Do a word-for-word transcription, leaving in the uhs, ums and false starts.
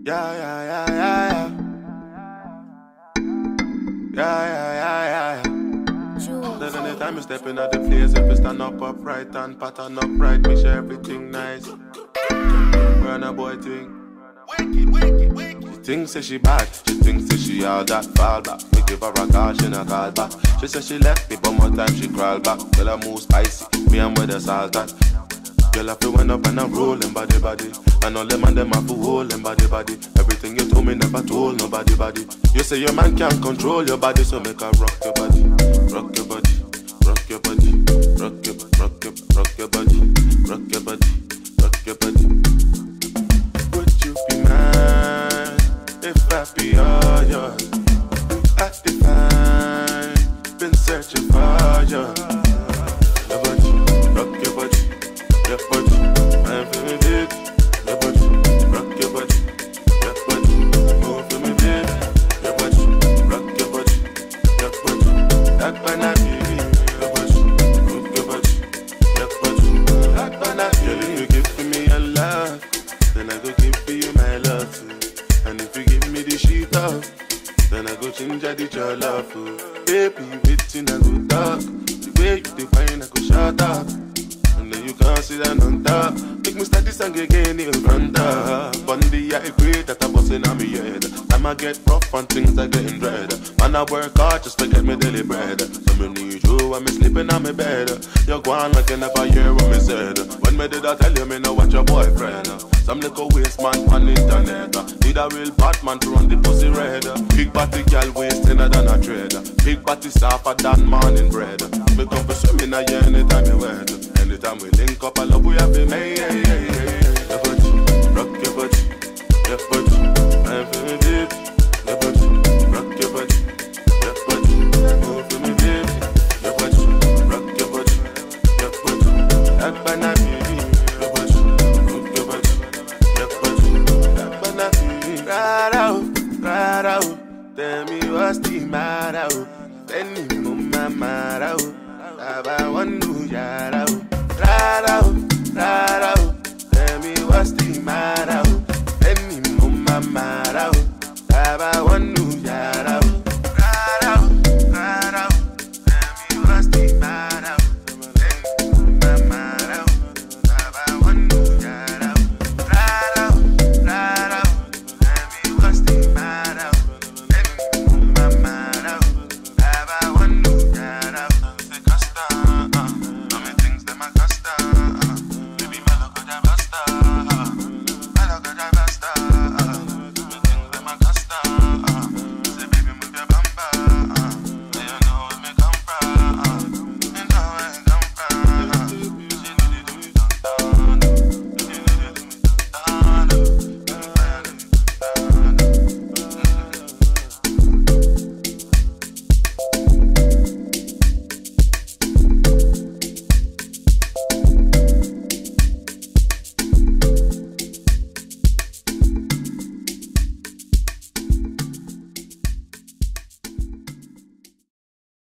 Yeah, yeah, yeah, yeah, yeah. Yeah, yeah, yeah, yeah, yeah. Then anytime you step in at the place, if you stand up upright and pattern upright, make sure everything nice. Run a boy thing. She thinks that she bad, she thinks that she all that fall back. We give her a call, she not call back. She said she left me, but more time she crawl back. Girl, I move spicy, me and with the salt that. Girl, I feel when up and I'm rolling body body. And all them and them have to hold them body body. Everything you told me never told nobody body. You say your man can't control your body, so make her rock your body, rock your body, rock your body, rock your rock your rock your body, rock your body, rock your body. Would you be mine if I be all yours? I define, been searching for you. Your body, rock your body. Your body, I'm feeling it. Your body, rock your body. Your body, move for me, baby. Your body, rock your body. Your body, that banana baby. Your body, move your body. Your body, that banana baby. You give me your love, then I go give for you my love too. And if you give me the sheet off, then I go change the your love food. Baby, waiting I go talk. The way you define I go shut up. You can't see that on top. Make me start this song again in front of Bundy, I agree that I'm busting on me head. Time I get rough and things are getting dread. Man, I work hard just to get me daily bread. So me need you when me sleeping on me bed. You're gone like you never hear what me said. When me did I tell you me know what your boyfriend? Some little waste man on internet. Need a real Batman to run the pussy red. Big body girl waist thinner than a thread. Big body softer than morning bread. Me come for swimming a year anytime you wet. Anytime we link up, I love we have been made. Yeah, yeah, yeah. Your body, rock your body, your body, I'm feeling deep. Your body, rock your body, your body, move for me, baby. Your body, rock your body, your body, that banana baby. Your body, move your body, your body, that banana baby. Right out, right out, tell me what's the matter. Tell me mama matter. I want to yara. Rara, rara, tell me what's the matter.